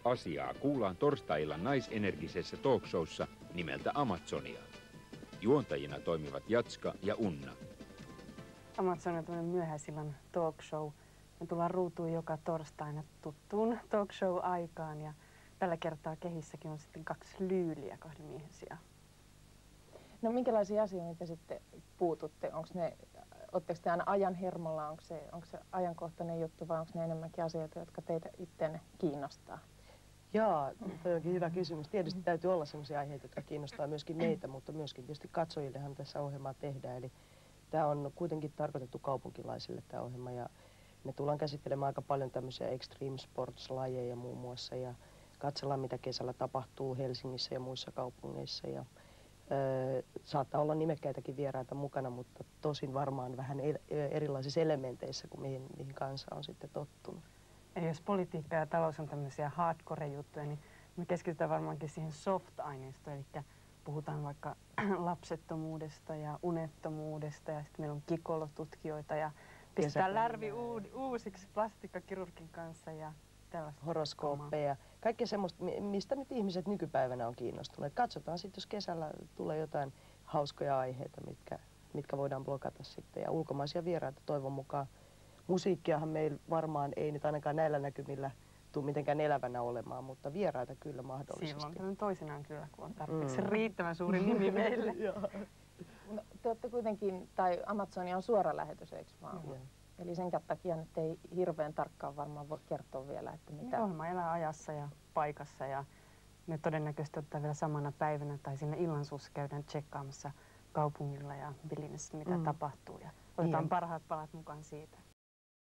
Asiaa kuullaan torstai-illan naisenergisessä talkshowssa nimeltä Amazonia. Juontajina toimivat Jatska ja Unna. Amazonia on tämmöinen myöhäisillan talkshow. Me tullaan ruutuun joka torstaina tuttuun talkshow-aikaan ja tällä kertaa kehissäkin on sitten 2 lyyliä 2 miehen sijaan. No minkälaisia asioita te sitten puututte? Oletteko te aina ajan hermolla? Onko se ajankohtainen juttu vai onko ne enemmänkin asioita, jotka teitä itseänne kiinnostaa? Jaa, toi onkin hyvä kysymys. Tietysti täytyy olla sellaisia aiheita, jotka kiinnostaa myöskin meitä, mutta myöskin tietysti katsojillehan tässä ohjelmaa tehdään. Eli tämä on kuitenkin tarkoitettu kaupunkilaisille tämä ohjelma ja me tullaan käsittelemään aika paljon tämmöisiä extreme sports-lajeja muun muassa ja katsellaan mitä kesällä tapahtuu Helsingissä ja muissa kaupungeissa ja saattaa olla nimekkäitäkin vieraita mukana, mutta tosin varmaan vähän erilaisissa elementeissä kuin mihin kansa on sitten tottunut. Eli jos politiikka ja talous on tämmöisiä hardcore-juttuja, niin me keskitytään varmaankin siihen soft-aineistoon, eli puhutaan vaikka lapsettomuudesta ja unettomuudesta ja sitten meillä on kikolotutkijoita ja pistää lärvi uusiksi plastikkakirurgin kanssa ja tällaista. Horoskooppeja. Kaikkea semmoista, mistä nyt ihmiset nykypäivänä on kiinnostuneet. Katsotaan sitten, jos kesällä tulee jotain hauskoja aiheita, mitkä voidaan blokata sitten. Ja ulkomaisia vieraita toivon mukaan. Musiikkiahan meillä varmaan ei nyt ainakaan näillä näkymillä tule mitenkään elävänä olemaan, mutta vieraita kyllä mahdollisesti. Silloin toisinaan kyllä, kun on tarpeeksi riittävän suuri nimi meille. No, te olette kuitenkin, tai Amazonia on suora lähetys, eikö vaan? Eli sen takia nyt ei hirveän tarkkaan varmaan voi kertoa vielä, että mitä... Ohjelma elää ajassa ja paikassa ja me todennäköisesti ottaa vielä samana päivänä tai siinä illansuussa käydään tsekkaamassa kaupungilla ja Billinessä, mitä tapahtuu ja otetaan parhaat palat mukaan siitä.